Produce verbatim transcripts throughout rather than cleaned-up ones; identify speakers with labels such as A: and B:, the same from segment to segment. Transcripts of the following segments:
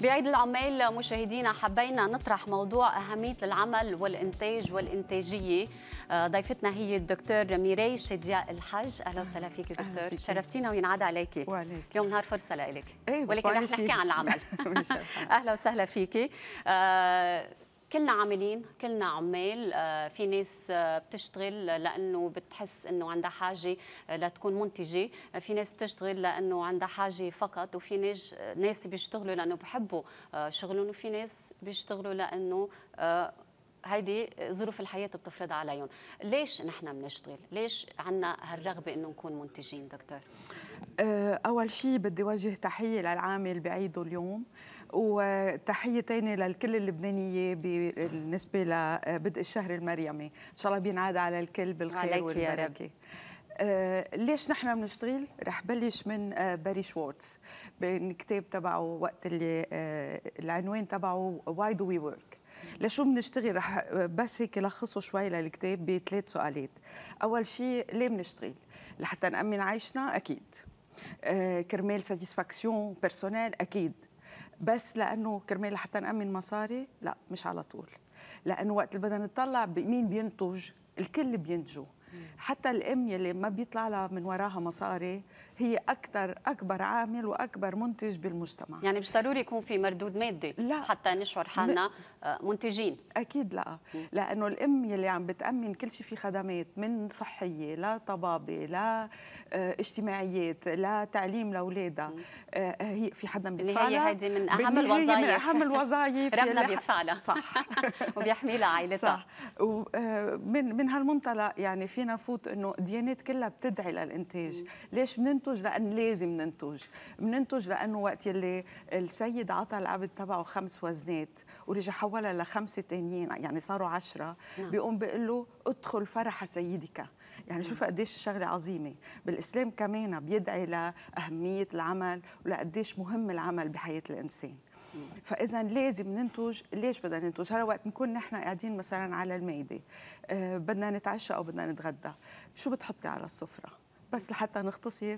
A: بعيد العمال مشاهدينا حبينا نطرح موضوع أهمية العمل والإنتاج والإنتاجية. ضيفتنا هي الدكتور ميراي شدياء الحج. أهلا وسهلا فيك دكتور، شرفتينا وينعاد عليكي.
B: وعليك.
A: اليوم نهار فرصة لك.
B: ايه
A: ولكن رح نحكي عن العمل. أهلا وسهلا فيكي. آه كلنا عاملين، كلنا عمال. آه في ناس آه بتشتغل لأنه بتحس أنه عندها حاجة آه لتكون منتجة، آه في ناس بتشتغل لأنه عندها حاجة فقط، وفي ناس آه ناس بيشتغلوا لأنه بحبوا آه شغلهم، وفي ناس بيشتغلوا لأنه آه هيدي ظروف الحياة بتفرض عليهم. ليش نحن بنشتغل؟ ليش عنا هالرغبة أنه نكون منتجين دكتور؟
B: أول شيء بدي وجه تحية للعامل بعيده اليوم، وتحية تانية للكل اللبنانية بالنسبة لبدء الشهر المريمي. إن شاء الله بينعاد على الكل بالخير والبركة. آه ليش نحن بنشتغل؟ رح بلش من آه باري شوارتز بالكتاب تبعه، وقت اللي آه العنوان تبعه Why do we work؟ لشو بنشتغل؟ رح بس هيك لخصه شوي للكتاب بثلاث سؤالات. أول شيء ليه بنشتغل؟ لحتى نأمن عيشنا أكيد، آه كرمال ساتيسفاكسيون بيرسونيل أكيد، بس لأنه كرمال لحتى نأمن مصاري؟ لا، مش على طول. لأنه وقت اللي بدنا نطلع مين بينتج، الكل بينتجوا. حتى الام يلي ما بيطلع لها من وراها مصاري هي اكثر اكبر عامل واكبر منتج بالمجتمع.
A: يعني مش ضروري يكون في مردود مادي
B: لا،
A: حتى نشعر حالنا منتجين.
B: اكيد لا، لانه الام يلي عم بتامن كل شيء، في خدمات من صحيه لا طبابه لا اجتماعيات لا تعليم لاولادها، هي في حدا بيدفع لها.
A: هي هيدي من اهم الوظائف،
B: من اهم الوظائف
A: ربنا بيدفع لها.
B: صح.
A: وبيحمي لها عائلتها.
B: صح. ومن من هالمنطلق يعني فينا نفوت انه الديانات كلها بتدعي للانتاج. مم. ليش بننتج؟ لان لازم ننتج. بننتج لانه وقت يلي السيد عطى العبد تبعه خمس وزنات ورجع حولها لخمسه ثانيين، يعني صاروا عشرة. نعم. بيقوم بيقول له ادخل فرح سيدك. يعني شوف قديش الشغله عظيمه. بالاسلام كمان بيدعي لاهميه العمل ولقديش مهم العمل بحياه الانسان. فاذا لازم ننتج. ليش بدنا ننتج؟ هلا وقت نكون نحن قاعدين مثلا على المائده، آه بدنا نتعشى او بدنا نتغدى، شو بتحطي على السفره؟ بس لحتى نختصر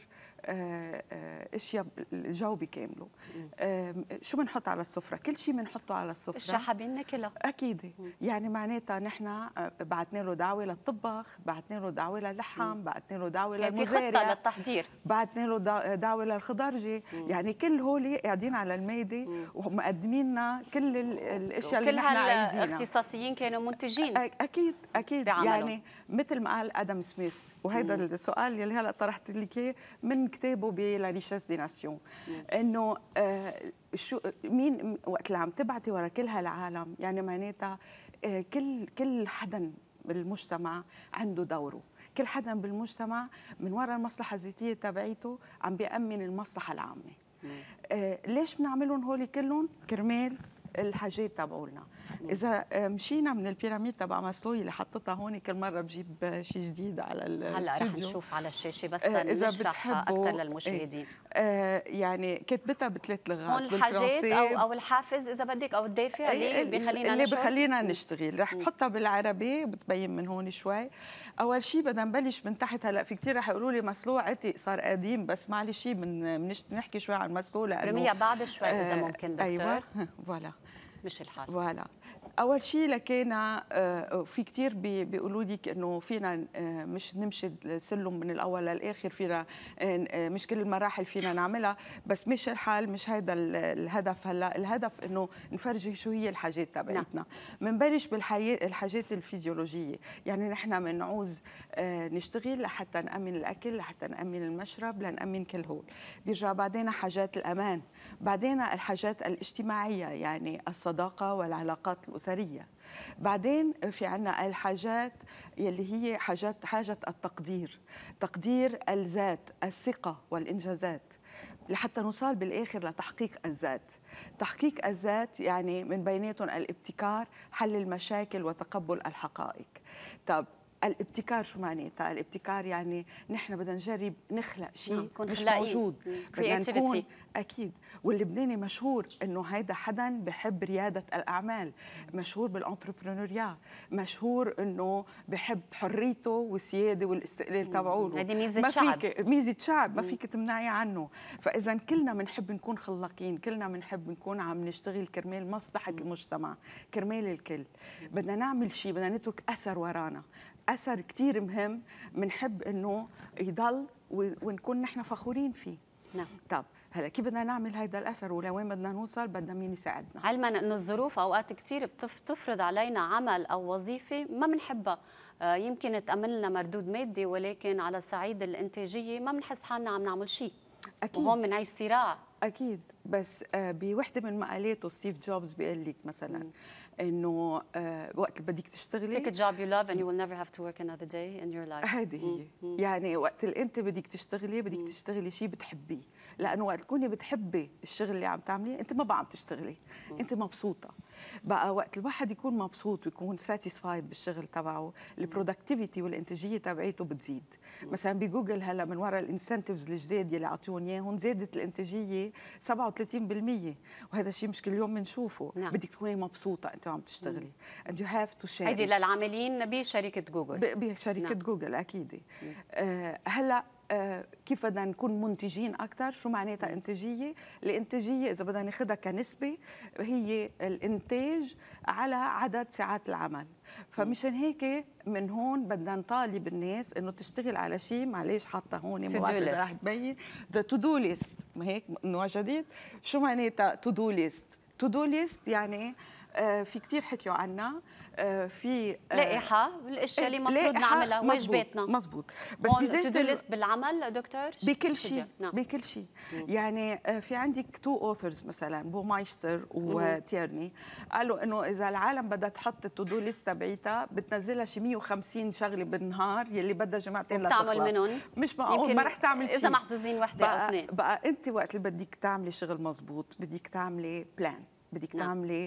B: آه آه اشياء جاوبي كامله. آه شو بنحط على السفره؟ كل شيء بنحطه على السفره
A: الشيء حابين ناكله اكيد.
B: يعني معناتها نحن بعتنا له دعوه للطباخ، بعتنا له دعوه للحم، بعتنا له دعوه
A: يعني
B: للمزارع،
A: في خطه للتحضير،
B: بعتنا له دعوه للخضرجي. يعني كل هول قاعدين على المائده ومقدمين لنا كل الاشياء اللي نحن عايزينها.
A: كل هالاختصاصيين كانوا منتجين.
B: اكيد اكيد بعملوا. يعني مثل ما قال ادم سميث، وهذا السؤال يلي هلا طرحت لك اياه من كتابه بلا ريشيس دي ناسيون، انه آه شو مين وقت اللي عم تبعتي ورا كل هالعالم، يعني معناتها آه كل كل حدا بالمجتمع عنده دوره. كل حدا بالمجتمع من وراء المصلحه الذاتيه تبعيته عم بيأمن المصلحه العامه. آه ليش بنعملهم هول كلهم؟ كرمال الحاجات تبعولنا. اذا مشينا من البيراميد تبع ماسلو اللي حطيتها هون، كل مره بجيب شيء جديد على الاستوديو.
A: هلا رح نشوف على الشاشه بس نشرح اكثر للمشاهدين.
B: آه يعني كتبتها بثلاث لغات،
A: هون الحاجات او او الحافز اذا بدك او الدافع اللي بخلينا
B: اللي بخلينا نشتغل. رح بحطها بالعربي بتبين من هون شوي. اول شيء بدنا نبلش من تحت. هلا في كثير رح يقولوا لي ماسلو عتيق صار قديم، بس معلش من بنحكي شوي عن ماسلو لانه
A: رمية بعد شوي اذا ممكن دكتور.
B: ايوه فوالا
A: مش الحال.
B: فوالا. اول شيء لكينا في كثير بيقولوا لك انه فينا مش نمشي السلم من الاول للاخر، فينا مش كل المراحل فينا نعملها، بس مش الحال، مش هذا الهدف. هلا الهدف انه نفرجي شو هي الحاجات تبعتنا. بنبلش بالحاجات الفيزيولوجيه، يعني نحن بنعوز نشتغل لحتى نامن الاكل، لحتى نامن المشرب، لنامن كل هول. بيرجع بعدين حاجات الامان، بعدين الحاجات الاجتماعيه يعني الصداقه والعلاقات الأسرية. بعدين في عنا الحاجات يلي هي حاجات حاجة التقدير، تقدير الذات، الثقة والإنجازات، لحتى نوصل بالآخر لتحقيق الذات. تحقيق الذات يعني من بيناتهم الابتكار، حل المشاكل وتقبل الحقائق. طب الابتكار شو معناتها؟ الابتكار يعني نحن بدنا نجرب نخلق شيء
A: نعم.
B: مش موجود، بدنا نكون
A: creativity.
B: اكيد. واللبناني مشهور انه هيدا حدا بحب رياده الاعمال، مشهور بالانتربرونوريا، مشهور انه بحب حريته والسياده والاستقلال تبعه.
A: هذه ميزه
B: ما
A: شعب.
B: فيك ميزه شعب، ما فيك تمنعي عنه. فاذا كلنا بنحب نكون خلاقين، كلنا بنحب نكون عم نشتغل كرمال مصلحه المجتمع، كرمال الكل. بدنا نعمل شيء، بدنا نترك اثر ورانا، اثر كثير مهم بنحب انه يضل ونكون نحن فخورين فيه.
A: نعم.
B: طب هلا كيف بدنا نعمل هيدا الاثر ولوين بدنا نوصل؟ بدنا مين يساعدنا.
A: علما انه الظروف اوقات كثير بتفرض علينا عمل او وظيفه ما بنحبها، يمكن تأمن لنا مردود مادي، ولكن على الصعيد الانتاجيه ما بنحس حالنا عم نعمل شيء.
B: اكيد.
A: وهون بنعيش صراع.
B: اكيد. بس بوحده من مقالاته ستيف جوبز بيقول لك مثلا انه وقت اللي بدك تشتغلي
A: pick a job you love and you will never have to work another day in your life.
B: هذه هي. يعني وقت اللي انت بدك تشتغلي بدك تشتغلي شيء بتحبيه، لانه وقت تكوني بتحبي الشغل اللي عم تعمليه انت ما بقى عم تشتغلي، انت مبسوطه. بقى وقت الواحد يكون مبسوط ويكون ساتيسفايد بالشغل تبعه، البرودكتيفيتي والانتاجيه تبعته بتزيد. مثلا بجوجل هلا من وراء الانسنتيفز الجداد اللي اعطوهم اياهم زادت الانتاجيه سبعة وثلاثين بالمئة، وهذا الشيء مش كل يوم بنشوفه.
A: نعم.
B: بدك تكوني مبسوطه انت عم تشتغلي and you have to share.
A: هيدي للعاملين بشركه جوجل.
B: بشركه
A: نعم.
B: جوجل اكيد. آه هلا آه كيف بدنا نكون منتجين اكثر؟ شو معناتها انتاجيه؟ الانتاجيه اذا بدنا ناخذها كنسبه هي الانتاج على عدد ساعات العمل. فمشان هيك من هون بدنا نطالب الناس انه تشتغل على شيء. معلش حاطه هون ما بعرف اذا رح تبين ذا تو دو ليست، ما هيك انه جديد. شو معناتها تو دو ليست؟ تو دو ليست يعني آه في كثير حكيوا عنها، آه في
A: آه لائحه الاشياء اللي المفروض نعملها، واجباتنا.
B: مزبوط. بس
A: تو دو ليست بالعمل دكتور
B: بكل شيء. نعم. بكل شيء. يعني آه في عندك تو اوثرز مثلا بومايستر وتيرني قالوا انه اذا العالم بدها تحط التو دو ليست تبعيتها بتنزلها شي مئة وخمسين شغله بالنهار يلي بدها جمعتين لتخلص.
A: تعمل منهم
B: مش معقول ما رح تعمل شيء
A: اذا محظوظين وحده او اثنين.
B: بقى انت وقت اللي بدك تعملي شغل مزبوط بدك تعملي بلان، بدك نعم. تعملي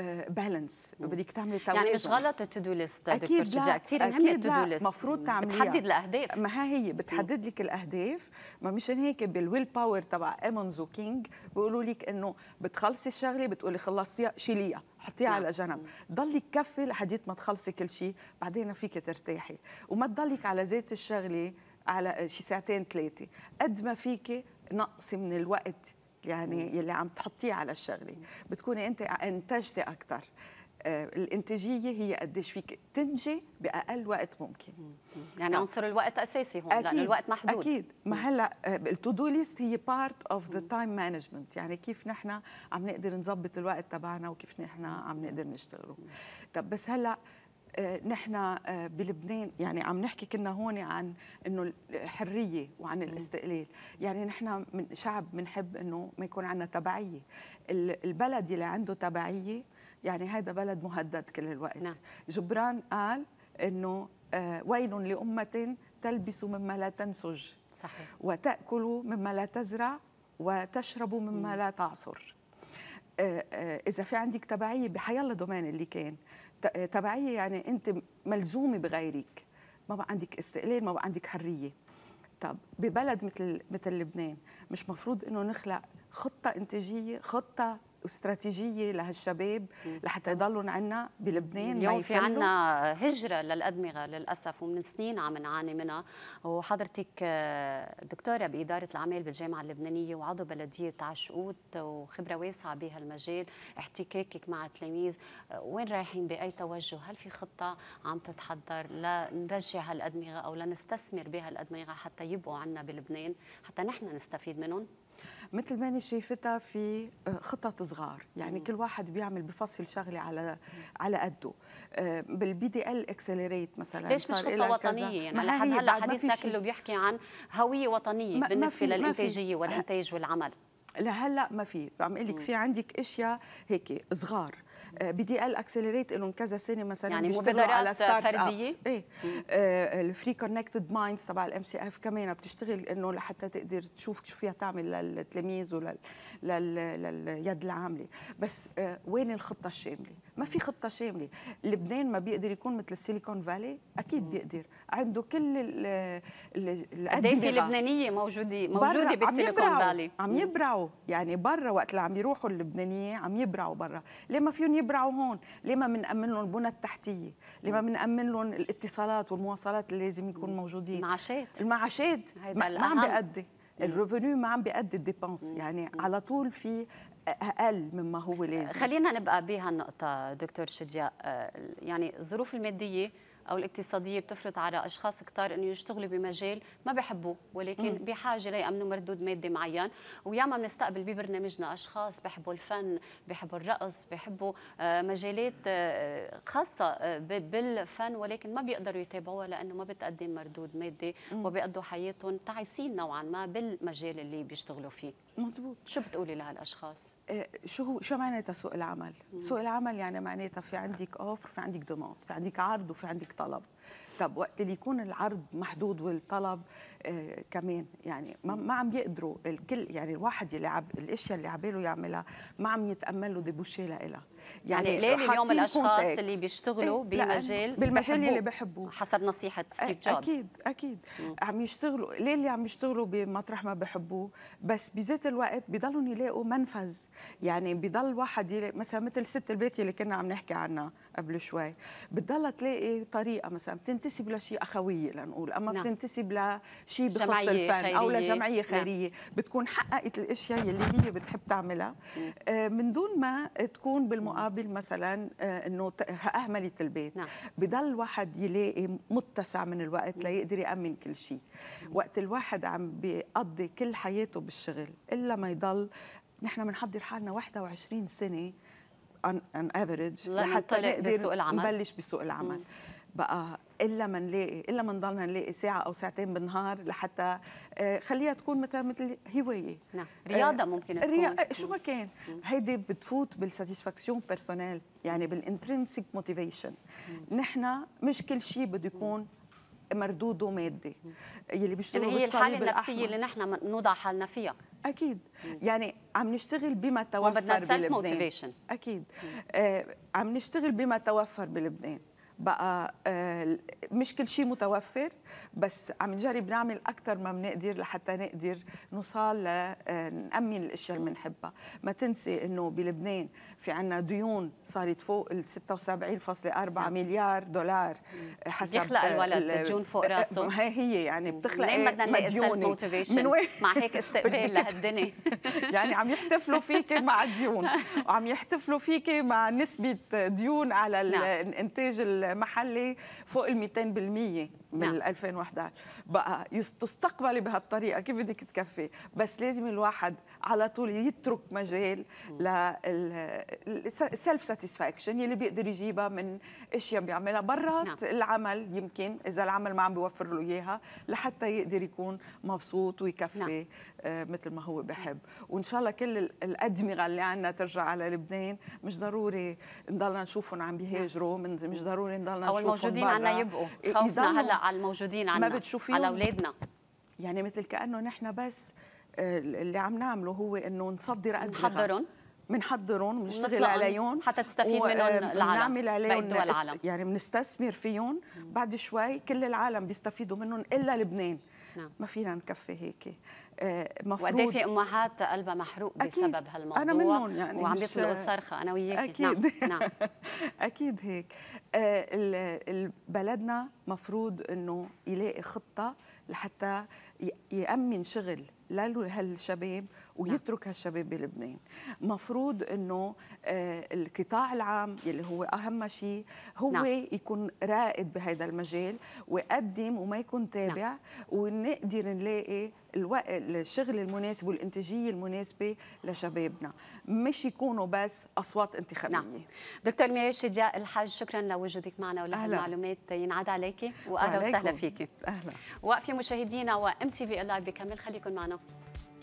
B: بالانس، uh, بدك تعملي توازن.
A: يعني مش غلط التو دو ليست دكتور شجاع، كثير مهمه التو دو ليست.
B: المفروض تعمليها،
A: بتحدد الاهداف.
B: ما هي بتحدد لك الاهداف. ما مشان هيك بالويل باور تبع ايمونز وكينج بيقولوا لك انه بتخلصي الشغله بتقولي خلصتيها شيليها حطيها نعم. على جنب، ضلك كفي لحديت ما تخلصي كل شيء، بعدين فيك ترتاحي وما تضلك على زيت الشغله على شي ساعتين ثلاثه. قد ما فيك نقصي من الوقت يعني يلي عم تحطيه على الشغله بتكوني انت انتجتي اكثر. آه الانتاجيه هي قديش فيك تنجي باقل وقت ممكن.
A: يعني عنصر الوقت اساسي هون لانه الوقت محدود.
B: اكيد. ما هلا التو دو ليست هي بارت اوف ذا تايم مانجمنت، يعني كيف نحن عم نقدر نظبط الوقت تبعنا وكيف نحن عم نقدر نشتغله. طب بس هلا آه نحن آه بلبنان يعني عم نحكي كنا هون عن انه الحريه وعن الاستقلال، يعني نحن من شعب بنحب انه ما يكون عندنا تبعيه. البلد اللي عنده تبعيه يعني هذا بلد مهدد كل الوقت. نعم. جبران قال انه آه ويل لأمة تلبس مما لا تنسج.
A: صحيح.
B: وتأكل مما لا تزرع وتشرب مما لا تعصر. آه آه إذا في عندك تبعية بحيالله دومين اللي كان تبعية يعني أنت ملزومة بغيرك، ما بقى عندك استقلال، ما بقى عندك حرية. طب ببلد مثل مثل لبنان مش مفروض إنه نخلق خطة إنتاجية، خطة واستراتيجية لهالشباب لحتى يضلوا عنا بلبنان؟
A: اليوم في عنا هجرة للأدمغة للأسف ومن سنين عم نعاني منها. وحضرتك دكتورة بإدارة الأعمال بالجامعة اللبنانية وعضو بلدية عشقوت وخبرة واسعة بهالمجال، احتكاكك مع التلاميذ، وين رايحين بأي توجه؟ هل في خطة عم تتحضر لنرجع هالأدمغة أو لنستثمر بهالأدمغة حتى يبقوا عنا بلبنان حتى نحن نستفيد منهم؟
B: مثل ما أنا شايفتها في خطط صغار، يعني مم. كل واحد بيعمل بفصل شغله على مم. على قده. بالبي دي ال اكسلريت مثلا
A: ليش مش خطه وطنيه؟ يعني لحد هلا حديثنا كله بيحكي عن هويه وطنيه
B: ما
A: بالنسبه
B: ما
A: للانتاجيه والانتاج والعمل.
B: لهلا ما في، عم اقول لك في عندك اشياء هيك صغار. بي دي ال اكسلريت لهم كذا سنه مثلا
A: يعني بيشتغلوا على ستارت فرديه.
B: ايه آه الفري كونكتد مايندز تبع الام سي اف كمان بتشتغل انه لحتى تقدر تشوف شو فيها تعمل للتلاميذ ولليد العامله. بس آه وين الخطه الشامله؟ ما في خطه شامله. لبنان ما بيقدر يكون مثل السيليكون فالي؟ اكيد بيقدر، عنده كل
A: الادمغه. في لبنانيه موجوده موجوده بالسيليكون فالي،
B: عم يبرعوا يعني برا. وقت اللي عم يروحوا اللبنانيه عم يبرعوا برا. ليه ما فيهم يبرعوا هون؟ ليه ما بنأمن لهم البنى التحتيه؟ ليه ما بنأمن لهم الاتصالات والمواصلات اللي لازم يكونوا موجودين؟
A: المعاشات
B: المعاشات ما, ما عم بيأدي الريفينيو، ما عم بيأدي الديبانس، يعني على طول في اقل مما هو لازم.
A: خلينا نبقى بهالنقطه دكتور شدياء. يعني الظروف الماديه او الاقتصاديه بتفرض على اشخاص كثار انه يشتغلوا بمجال ما بيحبوه، ولكن م. بحاجه ليامنوا مردود مادي معين. وياما بنستقبل ببرنامجنا اشخاص بيحبوا الفن، بيحبوا الرقص، بيحبوا مجالات خاصه بالفن، ولكن ما بيقدروا يتابعوها لانه ما بتقدم مردود مادي، م. وبيقضوا حياتهم تعيسين نوعا ما بالمجال اللي بيشتغلوا فيه.
B: مزبوط.
A: شو بتقولي لهالاشخاص؟
B: شو شو معناتها سوق العمل؟ مم. سوق العمل يعني معناتها في عندك اوفر، في عندك دوماند، في عندك عرض وفي عندك طلب. طب وقت اللي يكون العرض محدود والطلب آه كمان يعني ما, ما عم يقدروا الكل، يعني الواحد اللي عب الاشياء اللي عباله يعملها ما عم يتامل له ديبوشي لها.
A: يعني, يعني ليه اليوم الاشخاص اللي بيشتغلوا
B: إيه
A: بمجال
B: بالمجال اللي بحبوه
A: حسب نصيحه ستيف جوبز،
B: اكيد اكيد مم. عم يشتغلوا. ليه اللي عم يشتغلوا بمطرح ما بحبوه، بس بذات الوقت بضلهم يلاقوا منفذ. يعني بضل واحد يلاقي مثلا مثل ست البيت اللي كنا عم نحكي عنها قبل شوي، بتضلها تلاقي طريقه مثلا بتنتسب لشيء اخويه لنقول، اما نعم. بتنتسب لشيء بخص الفن خيرية. او لجمعيه خيريه، نعم. بتكون حققت الاشياء اللي هي بتحب تعملها آه من دون ما تكون بالمقابل مثلا آه انه اهملت البيت. نعم. بضل واحد يلاقي متسع من الوقت ليقدر يامن كل شيء. وقت الواحد عم بيقضي كل حياته بالشغل الا ما يضل. نحن بنحضر حالنا واحد وعشرين سنه ان افريج لحتى نقدر نبلش بسوق العمل. مم. بقى الا ما نلاقي الا ما نضلنا نلاقي ساعه او ساعتين بالنهار لحتى آه خليها تكون مثل مثل هوايه.
A: نعم. رياضه آه ممكن تكون
B: ريا... شو ما كان. هيدي بتفوت بالساتيسفاكسيون بيرسونيل، يعني بالانترنسيك موتيفيشن. نحن مش كل شيء بده يكون مردوده مادي.
A: يلي بيشتغلوا يعني هي الحاله النفسيه اللي نحن نوضع حالنا فيها.
B: اكيد. مم. يعني عم نشتغل بما توفر بلبنان. اكيد. آه عم نشتغل بما توفر بلبنان. بقى آه مش كل شيء متوفر، بس عم نجرب نعمل اكثر ما بنقدر لحتى نقدر نوصل لنأمن الاشياء اللي بنحبها. ما تنسي انه بلبنان في عنا ديون صارت فوق ال ستة وسبعين فاصلة أربعة مليار دولار
A: حسب بيخلق الولد الديون فوق راسه.
B: هي هي يعني بتخلق
A: منين بدنا نلاقي سيلف موتيفيشن مع هيك استقبال لهالدنيا.
B: يعني عم يحتفلوا فيك مع ديون، وعم يحتفلوا فيك مع نسبة ديون على الانتاج المحلي فوق ال مئتين بالمئة من نعم. ألفين وإحدى عشر. بقى تستقبلي بهالطريقه كيف بدك تكفي؟ بس لازم الواحد على طول يترك مجال للسيلف ساتيسفاكشن اللي بيقدر يجيبها من اشياء بيعملها برات نعم. العمل، يمكن اذا العمل ما عم بيوفر له اياها لحتى يقدر يكون مبسوط ويكفي نعم. آه مثل ما هو بحب. وان شاء الله كل الادمغه اللي عندنا ترجع على لبنان. مش ضروري نضلنا نشوفهم عم بيهاجروا، مش ضروري نضلنا نشوفهم
A: او الموجودين عنا يبقوا. خوفنا هلا على الموجودين عنا،
B: ما بتشوفيهم
A: على اولادنا.
B: يعني مثل كانه نحن بس اللي عم نعمله هو انه نصدر ادمغه،
A: نحضرهم
B: بنحضرهم ونشتغل عليهم
A: حتى تستفيد منهم العالم،
B: نعمل عليهم العالم. يعني بنستثمر فيهم. بعد شوي كل العالم بيستفيدوا منهم الا لبنان. نعم. ما فينا نكفي هيك.
A: مفروض وقد في امهات قلبها محروق بسبب هالموضوع.
B: انا منهم يعني
A: وعم يطلقوا الصرخه انا وياكي.
B: اكيد
A: نعم. نعم.
B: اكيد هيك. بلدنا مفروض انه يلاقي خطه لحتى يأمن شغل لهالشباب ويترك هالشباب بلبنان. مفروض انه القطاع العام يلي هو اهم شيء هو نعم. يكون رائد بهذا المجال ويقدم وما يكون تابع. نعم. ونقدر نلاقي الوقت الشغل المناسب والانتاجيه المناسبه لشبابنا، مش يكونوا بس اصوات انتخابيه. نعم.
A: دكتور ميري شدياء الحاج، شكرا لوجودك معنا ولهالمعلومات. ينعاد عليكي واهلا وسهلا فيكي.
B: اهلا.
A: وقفي مشاهدينا وام تي في اللايف بكمل، خليكم معنا.